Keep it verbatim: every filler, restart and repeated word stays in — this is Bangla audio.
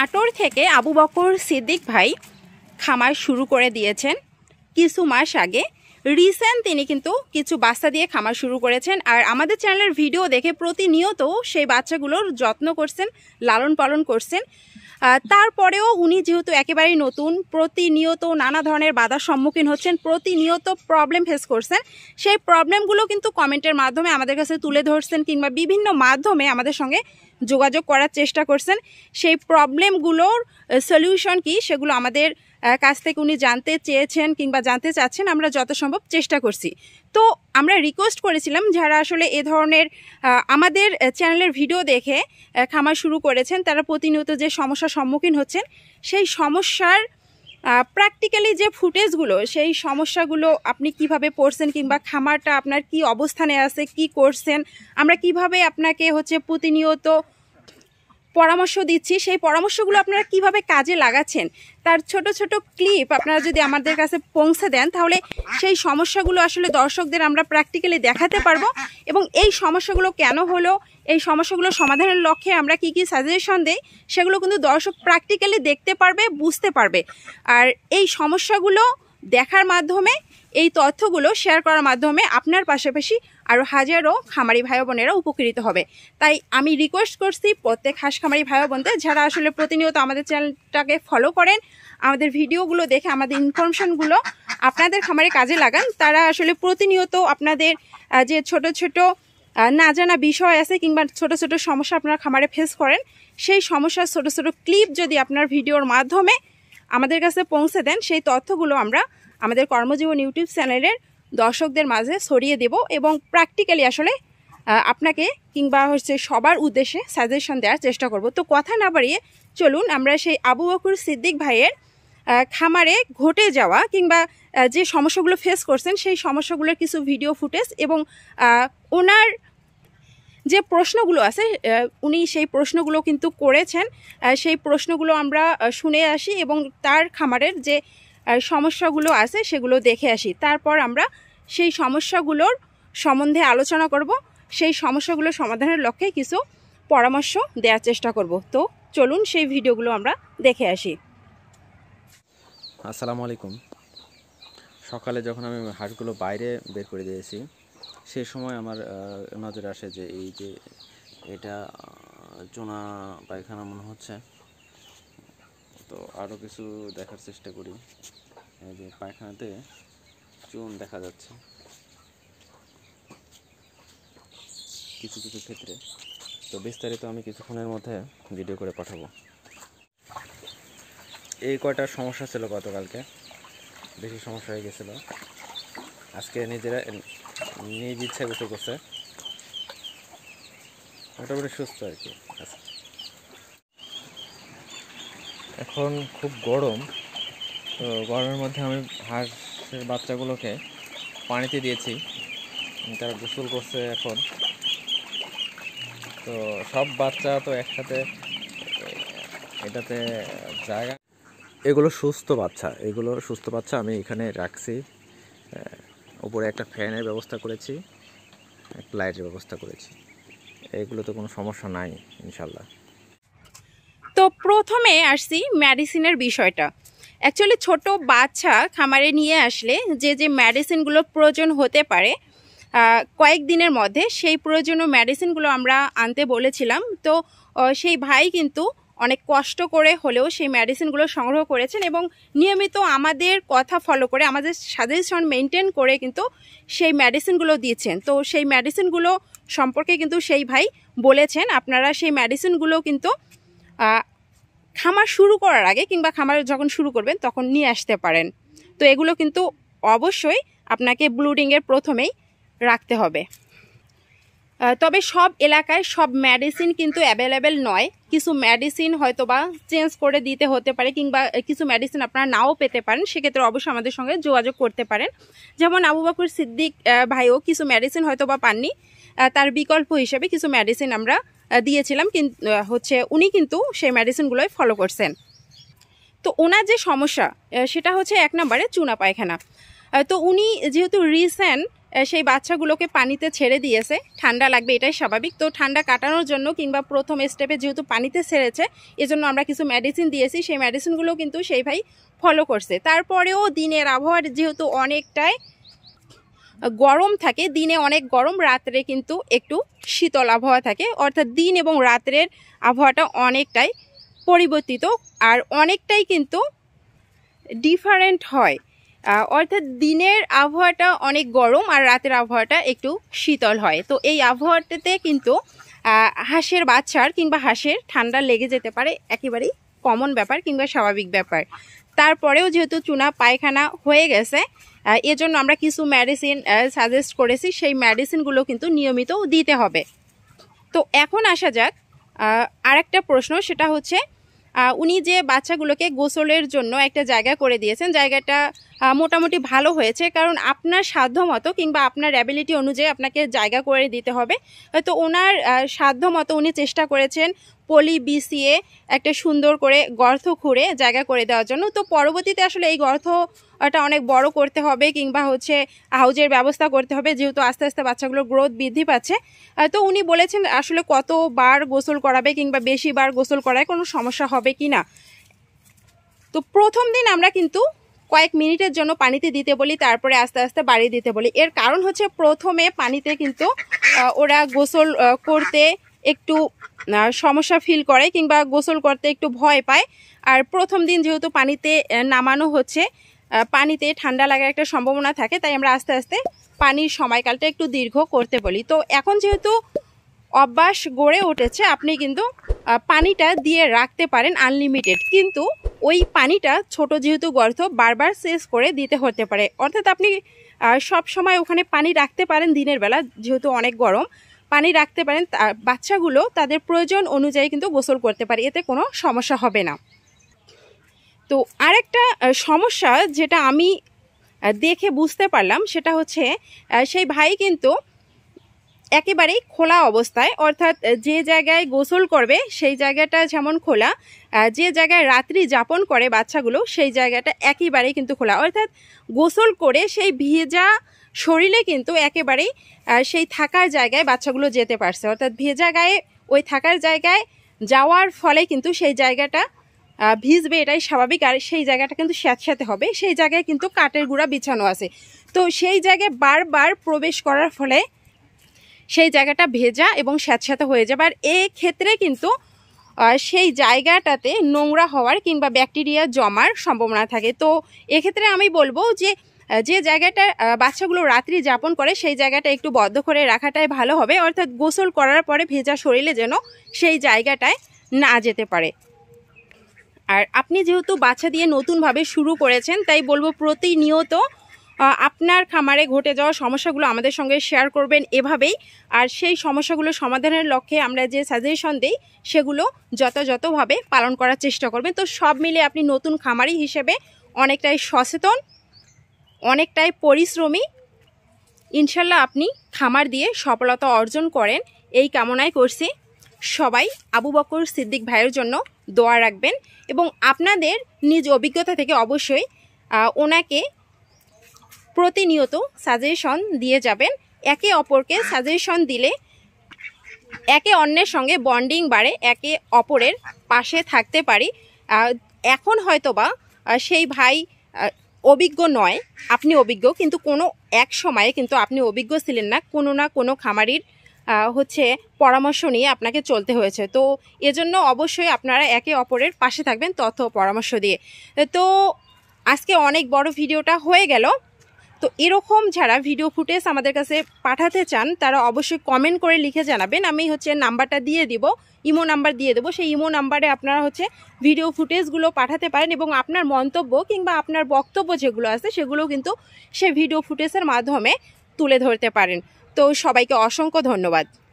আটোর থেকে আবু বকর সিদ্দিক ভাই খামার শুরু করে দিয়েছেন কিছু মাস আগে। রিসেন্ট তিনি কিন্তু কিছু বাচ্চা দিয়ে খামার শুরু করেছেন, আর আমাদের চ্যানেলের ভিডিও দেখে প্রতিনিয়ত সেই বাচ্চাগুলোর যত্ন করছেন, লালন পালন করছেন। তারপরেও উনি যেহেতু একেবারেই নতুন, প্রতিনিয়ত নানা ধরনের বাধার সম্মুখীন হচ্ছেন, প্রতিনিয়ত প্রবলেম ফেস করছেন। সেই প্রবলেমগুলো কিন্তু কমেন্টের মাধ্যমে আমাদের কাছে তুলে ধরছেন, কিংবা বিভিন্ন মাধ্যমে আমাদের সঙ্গে যোগাযোগ করার চেষ্টা করছেন। সেই প্রবলেমগুলোর সলিউশন কি সেগুলো আমাদের কাছ থেকে উনি জানতে চেয়েছেন কিংবা জানতে চাচ্ছেন। আমরা যত সম্ভব চেষ্টা করছি। তো আমরা রিকোয়েস্ট করেছিলাম যারা আসলে এ ধরনের আমাদের চ্যানেলের ভিডিও দেখে খামার শুরু করেছেন, তারা প্রতিনিয়ত যে সমস্যার সম্মুখীন হচ্ছেন, সেই সমস্যার প্র্যাকটিক্যালি যে ফুটেজগুলো, সেই সমস্যাগুলো আপনি কিভাবে পড়ছেন, কিংবা খামারটা আপনার কি অবস্থানে আছে, কি করছেন, আমরা কিভাবে আপনাকে হচ্ছে প্রতিনিয়ত পরামর্শ দিচ্ছি, সেই পরামর্শগুলো আপনারা কিভাবে কাজে লাগাচ্ছেন, তার ছোট ছোট ক্লিপ আপনারা যদি আমাদের কাছে পৌঁছে দেন, তাহলে সেই সমস্যাগুলো আসলে দর্শকদের আমরা প্র্যাকটিক্যালি দেখাতে পারবো। এবং এই সমস্যাগুলো কেন হলো, এই সমস্যাগুলো সমাধানের লক্ষ্যে আমরা কি কি সাজেশন দেই, সেগুলো কিন্তু দর্শক প্র্যাকটিক্যালি দেখতে পারবে, বুঝতে পারবে। আর এই সমস্যাগুলো দেখার মাধ্যমে, এই তথ্যগুলো শেয়ার করার মাধ্যমে আপনার পাশাপাশি আরও হাজারো খামারি ভাই বোনেরা উপকৃত হবে। তাই আমি রিকোয়েস্ট করছি প্রত্যেক হাঁস খামারি ভাই বোনদের, যারা আসলে প্রতিনিয়ত আমাদের চ্যানেলটাকে ফলো করেন, আমাদের ভিডিওগুলো দেখে আমাদের ইনফরমেশনগুলো আপনাদের খামারে কাজে লাগান, তারা আসলে প্রতিনিয়ত আপনাদের যে ছোট ছোট না জানা বিষয় আছে, কিংবা ছোট ছোট সমস্যা আপনারা খামারে ফেস করেন, সেই সমস্যার ছোট ছোট ক্লিপ যদি আপনার ভিডিওর মাধ্যমে আমাদের কাছে পৌঁছে দেন, সেই তথ্যগুলো আমরা আমাদের কর্মজীবন ইউটিউব চ্যানেলের দর্শকদের মাঝে ছড়িয়ে দেব এবং প্র্যাকটিক্যালি আসলে আপনাকে কিংবা হচ্ছে সবার উদ্দেশ্যে সাজেশন দেওয়ার চেষ্টা করব। তো কথা না বাড়িয়ে চলুন আমরা সেই আবু বকর সিদ্দিক ভাইয়ের খামারে ঘটে যাওয়া কিংবা যে সমস্যাগুলো ফেস করছেন, সেই সমস্যাগুলোর কিছু ভিডিও ফুটেজ এবং ওনার যে প্রশ্নগুলো আছে, উনি সেই প্রশ্নগুলো কিন্তু করেছেন, সেই প্রশ্নগুলো আমরা শুনে আসি এবং তার খামারের যে সমস্যাগুলো আছে সেগুলো দেখে আসি। তারপর আমরা সেই সমস্যাগুলোর সম্বন্ধে আলোচনা করব, সেই সমস্যাগুলো সমাধানের লক্ষ্যে কিছু পরামর্শ দেওয়ার চেষ্টা করব। তো চলুন সেই ভিডিওগুলো আমরা দেখে আসি। আসসালামু আলাইকুম। সকালে যখন আমি হাঁসগুলো বাইরে বের করে দিয়েছি, সেই সময় আমার নজরে আসে যে এই যে এটা চুনা পায়খানা মনে হচ্ছে। তো আরও কিছু দেখার চেষ্টা করি। এই যে পায়খানাতে চুন দেখা যাচ্ছে কিছু কিছু ক্ষেত্রে। তো বিস্তারিত আমি কিছুক্ষণের মধ্যে ভিডিও করে পাঠাবো। এই কয়টা সমস্যা ছিল গতকালকে, বেশি সমস্যা হয়ে গেছিলো। আজকে নিজেরা নিজ ইচ্ছা গোসল করছে, মোটামুটি সুস্থ আর কি। এখন খুব গরম, তো গরমের মধ্যে আমি হাঁসের বাচ্চাগুলোকে পানিতে দিয়েছি, তারা গোসল করছে এখন। তো সব বাচ্চা তো একসাথে এটাতে জায়গা, এগুলো সুস্থ বাচ্চা, এগুলো সুস্থ বাচ্চা আমি এখানে রাখছি। উপরে একটা ফ্যানের ব্যবস্থা করেছি, একটা লাইটের ব্যবস্থা করেছি, এগুলোতে কোনো সমস্যা নাই ইনশাল্লাহ। তো প্রথমে আসছি মেডিসিনের বিষয়টা। অ্যাকচুয়ালি ছোট বাচ্চা খামারে নিয়ে আসলে যে যে মেডিসিনগুলো প্রয়োজন হতে পারে কয়েকদিনের মধ্যে, সেই প্রয়োজনীয় মেডিসিনগুলো আমরা আনতে বলেছিলাম। তো সেই ভাই কিন্তু অনেক কষ্ট করে হলেও সেই মেডিসিনগুলো সংগ্রহ করেছেন এবং নিয়মিত আমাদের কথা ফলো করে, আমাদের সাজেশন মেনটেন করে কিন্তু সেই মেডিসিনগুলো দিচ্ছেন। তো সেই মেডিসিনগুলো সম্পর্কে কিন্তু সেই ভাই বলেছেন আপনারা সেই মেডিসিনগুলো কিন্তু খামার শুরু করার আগে কিংবা খামার যখন শুরু করবেন তখন নিয়ে আসতে পারেন। তো এগুলো কিন্তু অবশ্যই আপনাকে ব্লুডিংয়ের প্রথমেই রাখতে হবে। তবে সব এলাকায় সব মেডিসিন কিন্তু অ্যাভেলেবেল নয়, কিছু মেডিসিন হয়তো বা চেঞ্জ করে দিতে হতে পারে, কিংবা কিছু মেডিসিন আপনারা নাও পেতে পারেন। সেক্ষেত্রে অবশ্যই আমাদের সঙ্গে যোগাযোগ করতে পারেন। যেমন আবু বকর সিদ্দিক ভাইও কিছু মেডিসিন হয়তো বা পাননি, তার বিকল্প হিসেবে কিছু মেডিসিন আমরা দিয়েছিলাম, কিন্তু হচ্ছে উনি কিন্তু সেই মেডিসিনগুলোই ফলো করছেন। তো ওনার যে সমস্যা সেটা হচ্ছে এক নম্বরে চুনা পায়খানা। তো উনি যেহেতু রিসেন্ট সেই বাচ্চাগুলোকে পানিতে ছেড়ে দিয়েছে। ঠান্ডা লাগবে এটাই স্বাভাবিক। তো ঠান্ডা কাটানোর জন্য কিংবা প্রথম স্টেপে যেহেতু পানিতে ছেড়েছে এজন্য আমরা কিছু মেডিসিন দিয়েছি, সেই মেডিসিনগুলো কিন্তু সেই ভাই ফলো করছে। তারপরেও দিনের আবহাওয়া যেহেতু অনেকটাই গরম থাকে, দিনে অনেক গরম, রাত্রে কিন্তু একটু শীতল আবহাওয়া থাকে, অর্থাৎ দিন এবং রাত্রের আবহাওয়াটা অনেকটাই পরিবর্তিত আর অনেকটাই কিন্তু ডিফারেন্ট হয়। অর্থাৎ দিনের আবহাওয়াটা অনেক গরম আর রাতের আবহাওয়াটা একটু শীতল হয়। তো এই আবহাওয়াটাতে কিন্তু হাঁসের বাচ্চার কিংবা হাঁসের ঠান্ডা লেগে যেতে পারে, একেবারেই কমন ব্যাপার কিংবা স্বাভাবিক ব্যাপার। তারপরেও যেহেতু চুনা পায়খানা হয়ে গেছে এজন্য আমরা কিছু মেডিসিন সাজেস্ট করেছি, সেই মেডিসিনগুলো কিন্তু নিয়মিত দিতে হবে। তো এখন আসা যাক আরেকটা প্রশ্ন, সেটা হচ্ছে উনি যে বাচ্চাগুলোকে গোসলের জন্য একটা জায়গা করে দিয়েছেন, জায়গাটা মোটামুটি ভালো হয়েছে, কারণ আপনার সাধ্য মতো কিংবা আপনার অ্যাবিলিটি অনুযায়ী আপনাকে জায়গা করে দিতে হবে। তো ওনার সাধ্য মতো উনি চেষ্টা করেছেন পলি বিছিয়ে একটা সুন্দর করে গর্ত খুঁড়ে জায়গা করে দেওয়ার জন্য। তো পরবর্তীতে আসলে এই গর্তটা অনেক বড় করতে হবে কিংবা হচ্ছে হাউজের ব্যবস্থা করতে হবে, যেহেতু আস্তে আস্তে বাচ্চাগুলোর গ্রোথ বৃদ্ধি পাচ্ছে। তো উনি বলেছেন আসলে কতবার গোসল করাবে কিংবা বেশি বার গোসল করায় কোনো সমস্যা হবে কি না। তো প্রথম দিন আমরা কিন্তু কয়েক মিনিটের জন্য পানিতে দিতে বলি, তারপরে আস্তে আস্তে বাড়িয়ে দিতে বলি। এর কারণ হচ্ছে প্রথমে পানিতে কিন্তু ওরা গোসল করতে একটু সমস্যা ফিল করে কিংবা গোসল করতে একটু ভয় পায়। আর প্রথম দিন যেহেতু পানিতে নামানো হচ্ছে, পানিতে ঠান্ডা লাগার একটা সম্ভাবনা থাকে, তাই আমরা আস্তে আস্তে পানির সময়কালটা একটু দীর্ঘ করতে বলি। তো এখন যেহেতু অভ্যাস গড়ে উঠেছে, আপনি কিন্তু পানিটা দিয়ে রাখতে পারেন আনলিমিটেড, কিন্তু ওই পানিটা ছোট যেহেতু গর্ত বারবার চেঞ্জ করে দিতে হতে পারে। অর্থাৎ আপনি সব সময় ওখানে পানি রাখতে পারেন, দিনের বেলা যেহেতু অনেক গরম পানি রাখতে পারেন, বাচ্চাগুলো তাদের প্রয়োজন অনুযায়ী কিন্তু গোসল করতে পারে, এতে কোনো সমস্যা হবে না। তো আরেকটা সমস্যা যেটা আমি দেখে বুঝতে পারলাম সেটা হচ্ছে সেই ভাই কিন্তু একেবারেই খোলা অবস্থায়, অর্থাৎ যে জায়গায় গোসল করবে সেই জায়গাটা যেমন খোলা, যে জায়গায় রাত্রি যাপন করে বাচ্চাগুলো সেই জায়গাটা একেবারেই কিন্তু খোলা। অর্থাৎ গোসল করে সেই ভেজা শরীরে কিন্তু একেবারেই সেই থাকার জায়গায় বাচ্চাগুলো যেতে পারছে। অর্থাৎ ভেজা গায়ে ওই থাকার জায়গায় যাওয়ার ফলে কিন্তু সেই জায়গাটা ভিজবে, এটাই স্বাভাবিক। আর সেই জায়গাটা কিন্তু স্যাঁতস্যাঁতে হবে, সেই জায়গায় কিন্তু কাঠের গুঁড়া বিছানো আছে। তো সেই জায়গায় বারবার প্রবেশ করার ফলে সেই জায়গাটা ভেজা এবং স্যাঁতস্যাঁতে হয়ে যাবে। আর এই ক্ষেত্রে কিন্তু সেই জায়গাটাতে নোংরা হওয়ার কিংবা ব্যাকটেরিয়া জমার সম্ভাবনা থাকে। তো এক্ষেত্রে আমি বলবো যে যে জায়গাটা বাচ্চাগুলো রাত্রি যাপন করে সেই জায়গাটা একটু বদ্ধ করে রাখাটাই ভালো হবে। অর্থাৎ গোসল করার পরে ভেজা শরীরে যেন সেই জায়গাটায় না যেতে পারে। আর আপনি যেহেতু বাচ্চা দিয়ে নতুনভাবে শুরু করেছেন, তাই বলবো প্রতিনিয়ত আপনার খামারে ঘটে যাওয়া সমস্যাগুলো আমাদের সঙ্গে শেয়ার করবেন এভাবেই। আর সেই সমস্যাগুলো সমাধানের লক্ষ্যে আমরা যে সাজেশন দিই সেগুলো যথাযথভাবে পালন করার চেষ্টা করবেন। তো সব মিলে আপনি নতুন খামারি হিসেবে অনেকটাই সচেতন, অনেকটাই পরিশ্রমী, ইনশাল্লাহ আপনি খামার দিয়ে সফলতা অর্জন করেন এই কামনাই করছি। সবাই আবু বকর সিদ্দিক ভাইয়ের জন্য দোয়া রাখবেন এবং আপনাদের নিজ অভিজ্ঞতা থেকে অবশ্যই ওনাকে প্রতিনিয়ত সাজেশন দিয়ে যাবেন। একে অপরকে সাজেশন দিলে একে অন্যের সঙ্গে বন্ডিং বাড়ে, একে অপরের পাশে থাকতে পারি। এখন হয়তোবা সেই ভাই অভিজ্ঞ নয়, আপনি অভিজ্ঞ, কিন্তু কোনো এক সময়ে কিন্তু আপনি অভিজ্ঞ ছিলেন না, কোনো না কোনো খামারির হচ্ছে পরামর্শ নিয়ে আপনাকে চলতে হয়েছে। তো এজন্য অবশ্যই আপনারা একে অপরের পাশে থাকবেন তথ্য পরামর্শ দিয়ে। তো আজকে অনেক বড় ভিডিওটা হয়ে গেল। তো এরকম যারা ভিডিও ফুটেজ আমাদের কাছে পাঠাতে চান তারা অবশ্যই কমেন্ট করে লিখে জানাবেন। আমি হচ্ছে নাম্বারটা দিয়ে দিব, ইমো নাম্বার দিয়ে দেবো, সেই ইমো নাম্বারে আপনারা হচ্ছে ভিডিও ফুটেজগুলো পাঠাতে পারেন এবং আপনার মন্তব্য কিংবা আপনার বক্তব্য যেগুলো আছে সেগুলো কিন্তু সে ভিডিও ফুটেজের মাধ্যমে তুলে ধরতে পারেন। তো সবাইকে অসংখ্য ধন্যবাদ।